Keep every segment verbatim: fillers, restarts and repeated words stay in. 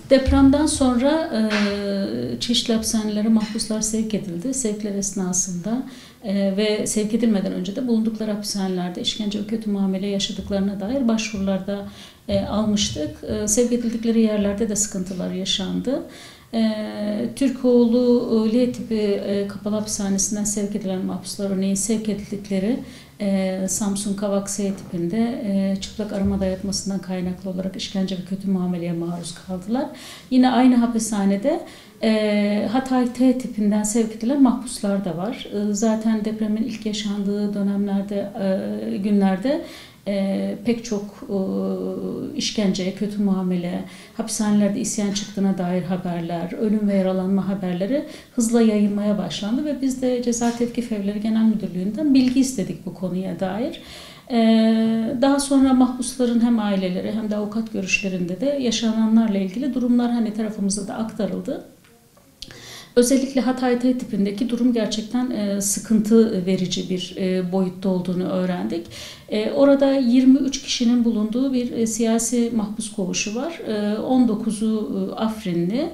Depremden sonra e, çeşitli hapishanelere mahpuslar sevk edildi. Sevkler esnasında e, ve sevk edilmeden önce de bulundukları hapishanelerde işkence ve kötü muamele yaşadıklarına dair başvurularda e, almıştık. E, sevk edildikleri yerlerde de sıkıntılar yaşandı. E, Türkoğlu L tipi e, kapalı hapishanesinden sevk edilen mahpuslar örneğin sevk edildikleri e, Samsun Kavak S tipinde e, çıplak arama dayatmasından kaynaklı olarak işkence ve kötü muameleye maruz kaldılar. Yine aynı hapishanede e, Hatay T tipinden sevk edilen mahpuslar da var. E, zaten depremin ilk yaşandığı dönemlerde, e, günlerde E, pek çok e, işkence, kötü muamele, hapishanelerde isyan çıktığına dair haberler, ölüm ve yaralanma haberleri hızla yayılmaya başlandı ve biz de Ceza Tevkif Evleri Genel Müdürlüğü'nden bilgi istedik bu konuya dair. E, daha sonra mahpusların hem aileleri hem de avukat görüşlerinde de yaşananlarla ilgili durumlar hani tarafımıza da aktarıldı. Özellikle Hatay T tipindeki durum gerçekten e, sıkıntı verici bir e, boyutta olduğunu öğrendik. E, orada yirmi üç kişinin bulunduğu bir e, siyasi mahpus koğuşu var. E, on dokuzu e, Afrinli.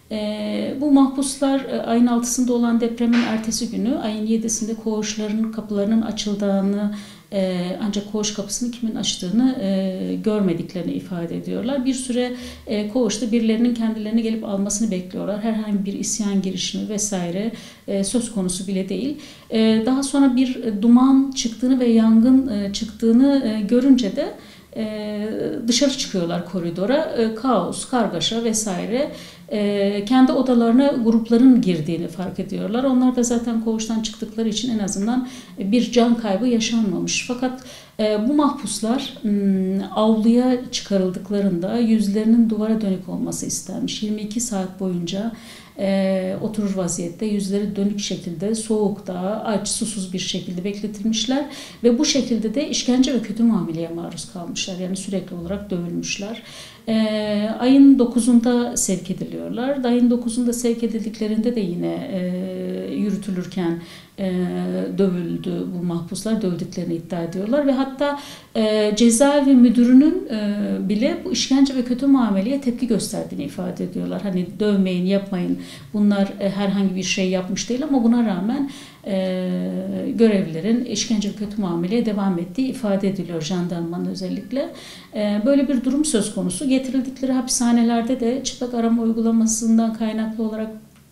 E, bu mahpuslar e, ayın altısında olan depremin ertesi günü ayın yedisinde koğuşların kapılarının açıldığını e, ancak koğuş kapısını kimin açtığını e, görmediklerini ifade ediyorlar. Bir süre e, koğuşta birilerinin kendilerini gelip almasını bekliyorlar. Herhangi bir isyan girişimi vesaire e, söz konusu bile değil. E, daha sonra bir e, duman çıktığını ve yangın e, çıktığını e, görünce de Ee, dışarı çıkıyorlar koridora. Ee, kaos, kargaşa vesaire. Ee, kendi odalarına grupların girdiğini fark ediyorlar. Onlar da zaten koğuştan çıktıkları için en azından bir can kaybı yaşanmamış. Fakat e, bu mahpuslar m, avluya çıkarıldıklarında yüzlerinin duvara dönük olması istenmiş. yirmi iki saat boyunca e, oturur vaziyette yüzleri dönük şekilde soğukta, aç, susuz bir şekilde bekletilmişler ve bu şekilde de işkence ve kötü muameleye maruz kalmışlar. Yani sürekli olarak dövülmüşler. E, ayın dokuzunda sevk ediliyorlar. Ayın dokuzunda sevk edildiklerinde de yine e, yürütülürken e, dövüldü bu mahpuslar, dövdüklerini iddia ediyorlar ve hatta e, cezaevi müdürünün e, bile bu işkence ve kötü muameleye tepki gösterdiğini ifade ediyorlar. Hani dövmeyin, yapmayın, bunlar e, herhangi bir şey yapmış değil ama buna rağmen e, görevlilerin işkence ve kötü muameleye devam ettiği ifade ediliyor, jandarmanın özellikle. E, böyle bir durum söz konusu. Getirildikleri hapishanelerde de çıplak arama uygulamasından kaynaklı olarak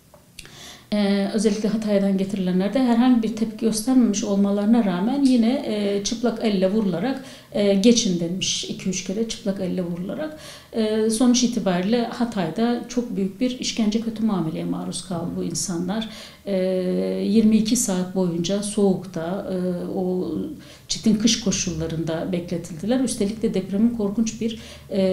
Ee, özellikle Hatay'dan getirilenlerde herhangi bir tepki göstermemiş olmalarına rağmen yine e, çıplak elle vurularak e, geçin denmiş, iki üç kere çıplak elle vurularak. E, sonuç itibariyle Hatay'da çok büyük bir işkence kötü muameleye maruz kaldı bu insanlar. E, yirmi iki saat boyunca soğukta, e, o çetin kış koşullarında bekletildiler. Üstelik de depremin korkunç bir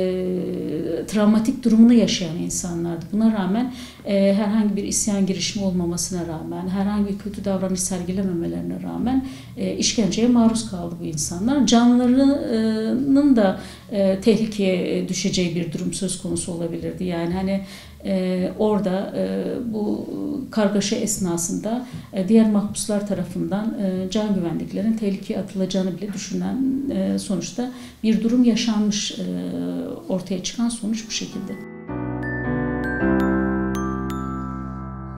e, travmatik durumunu yaşayan insanlardı. Buna rağmen e, herhangi bir isyan girişimi olmamasına rağmen, herhangi bir kötü davranış sergilememelerine rağmen e, işkenceye maruz kaldı bu insanlar. Canlarının da e, tehlikeye düşeceği bir durum söz konusu olabilirdi. Yani hani e, orada e, bu kargaşa esnasında e, diğer mahpuslar tarafından e, can güvenliklerinin tehlikeye atılacağını bile düşünen e, sonuçta bir durum yaşanmış. E, ortaya çıkan sonuç bu şekilde.